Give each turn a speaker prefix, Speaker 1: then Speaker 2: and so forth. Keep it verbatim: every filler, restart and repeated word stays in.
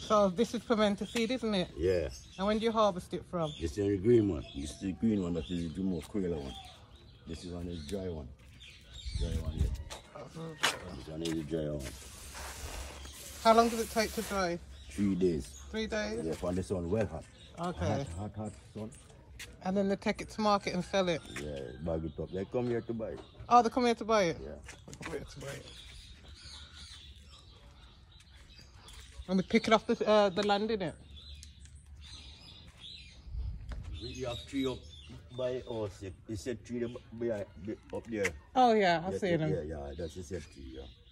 Speaker 1: So this is pimento seed, isn't it?
Speaker 2: Yeah.
Speaker 1: And when do you harvest it from?
Speaker 2: This is the green one. This is the green one. That is the most cooler one. This is one is dry one. Dry one, yeah. This one is the dry one.
Speaker 1: How long does it take to dry?
Speaker 2: Three days.
Speaker 1: Three days?
Speaker 2: Yeah, for the sun well hot.
Speaker 1: Okay.
Speaker 2: Hot, hot, hot sun.
Speaker 1: And then they take it to market and sell it?
Speaker 2: Yeah, bag it up. They come here to buy it.
Speaker 1: Oh, they come here to buy it?
Speaker 2: Yeah.
Speaker 1: They come here to buy it. And we pick it off the, uh, the land, innit?
Speaker 2: We have tree up by us. You said tree behind, up there.
Speaker 1: Oh, yeah, I've
Speaker 2: yeah,
Speaker 1: seen them.
Speaker 2: Yeah, yeah, that's the same tree, yeah.